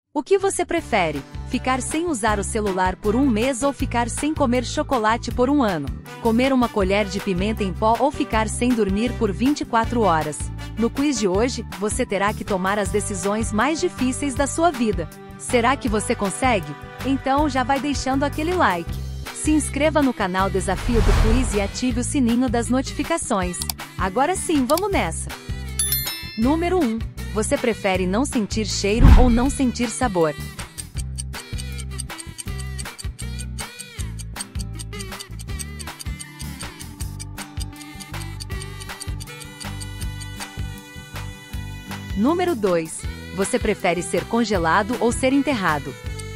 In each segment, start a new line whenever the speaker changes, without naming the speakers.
O que você prefere? Ficar sem usar o celular por um mês ou ficar sem comer chocolate por um ano? Comer uma colher de pimenta em pó ou ficar sem dormir por 24 horas? No quiz de hoje, você terá que tomar as decisões mais difíceis da sua vida. Será que você consegue? Então já vai deixando aquele like. Se inscreva no canal Desafio do Quiz e ative o sininho das notificações. Agora sim, vamos nessa! Número 1. Você prefere não sentir cheiro ou não sentir sabor? Número 2. Você prefere ser congelado ou ser enterrado?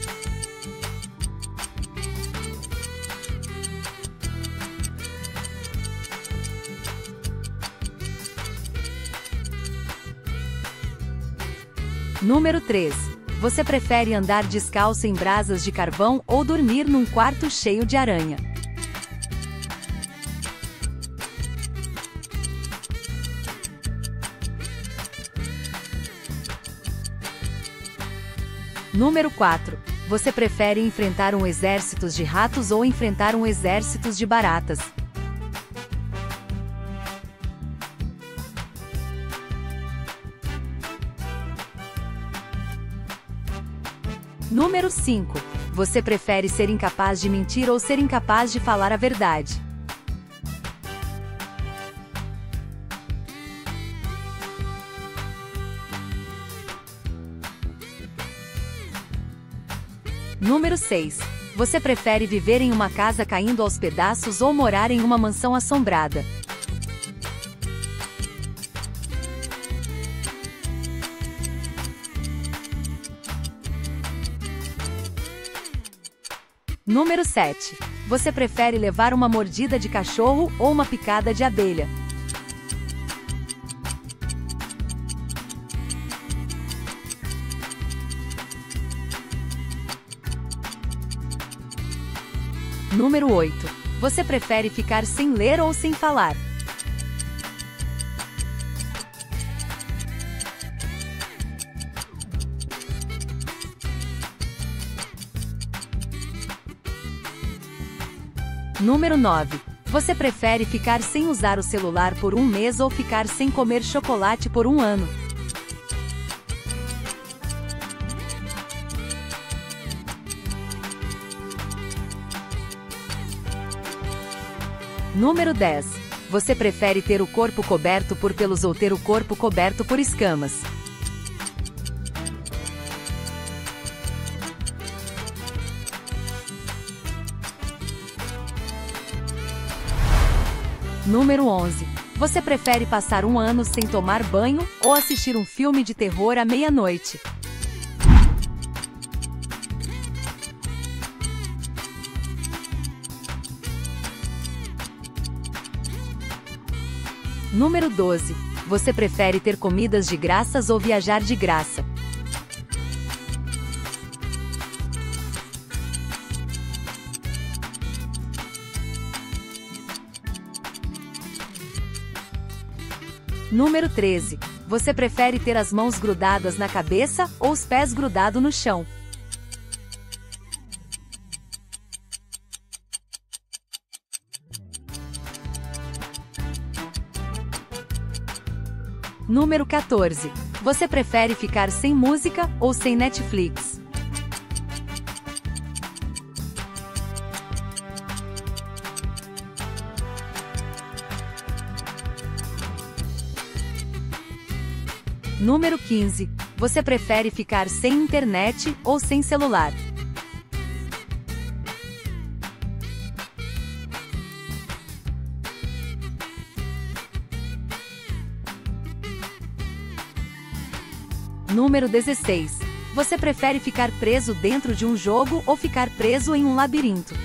Número 3. Você prefere andar descalço em brasas de carvão ou dormir num quarto cheio de aranha? Número 4. Você prefere enfrentar um exército de ratos ou enfrentar um exército de baratas? Número 5. Você prefere ser incapaz de mentir ou ser incapaz de falar a verdade? Número 6. Você prefere viver em uma casa caindo aos pedaços ou morar em uma mansão assombrada? Número 7. Você prefere levar uma mordida de cachorro ou uma picada de abelha? Número 8. Você prefere ficar sem ler ou sem falar? Número 9. Você prefere ficar sem usar o celular por um mês ou ficar sem comer chocolate por um ano? Número 10. Você prefere ter o corpo coberto por pelos ou ter o corpo coberto por escamas? Número 11. Você prefere passar um ano sem tomar banho ou assistir um filme de terror à meia-noite? Número 12. Você prefere ter comidas de graça ou viajar de graça? Número 13. Você prefere ter as mãos grudadas na cabeça ou os pés grudados no chão? Número 14. Você prefere ficar sem música ou sem Netflix? Número 15. Você prefere ficar sem internet ou sem celular? Número 16. Você prefere ficar preso dentro de um jogo ou ficar preso em um labirinto?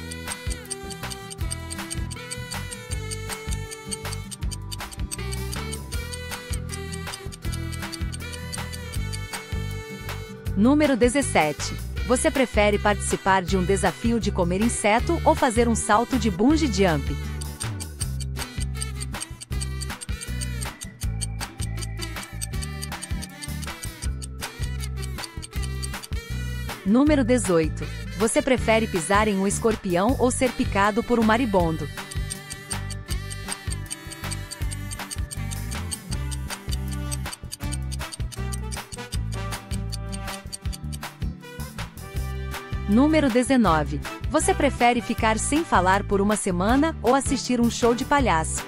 Número 17. Você prefere participar de um desafio de comer inseto ou fazer um salto de bungee jump? Número 18. Você prefere pisar em um escorpião ou ser picado por um maribondo? Número 19. Você prefere ficar sem falar por uma semana ou assistir um show de palhaço?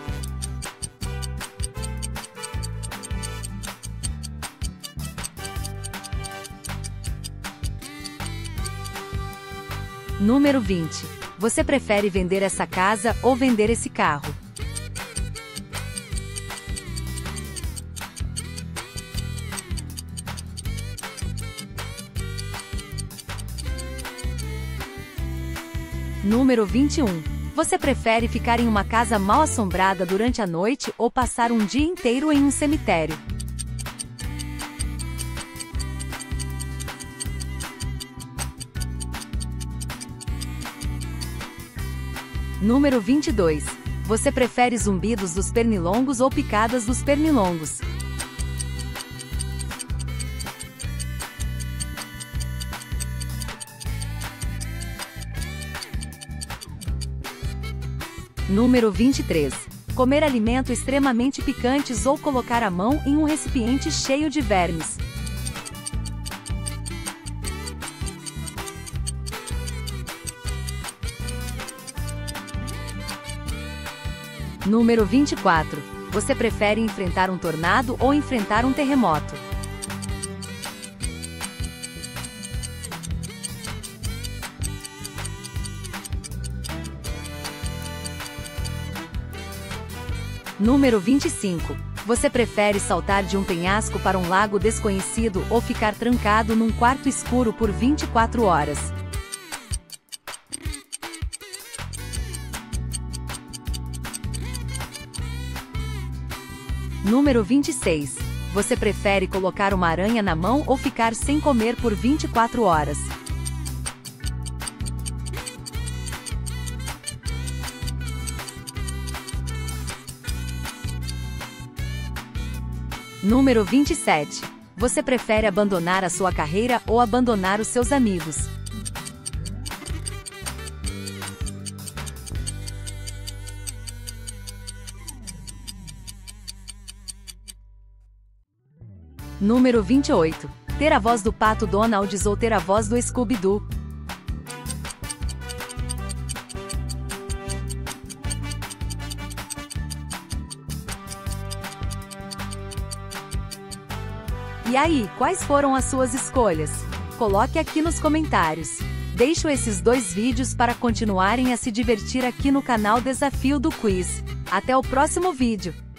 Número 20. Você prefere vender essa casa ou vender esse carro? Número 21. Você prefere ficar em uma casa mal assombrada durante a noite ou passar um dia inteiro em um cemitério? Número 22. Você prefere zumbidos dos pernilongos ou picadas dos pernilongos? Número 23. Comer alimentos extremamente picantes ou colocar a mão em um recipiente cheio de vermes? Número 24. Você prefere enfrentar um tornado ou enfrentar um terremoto? Número 25. Você prefere saltar de um penhasco para um lago desconhecido ou ficar trancado num quarto escuro por 24 horas? Número 26. Você prefere colocar uma aranha na mão ou ficar sem comer por 24 horas? Número 27. Você prefere abandonar a sua carreira ou abandonar os seus amigos? Número 28. Ter a voz do Pato Donald ou ter a voz do Scooby-Doo? E aí, quais foram as suas escolhas? Coloque aqui nos comentários. Deixo esses 2 vídeos para continuarem a se divertir aqui no canal Desafio do Quiz. Até o próximo vídeo!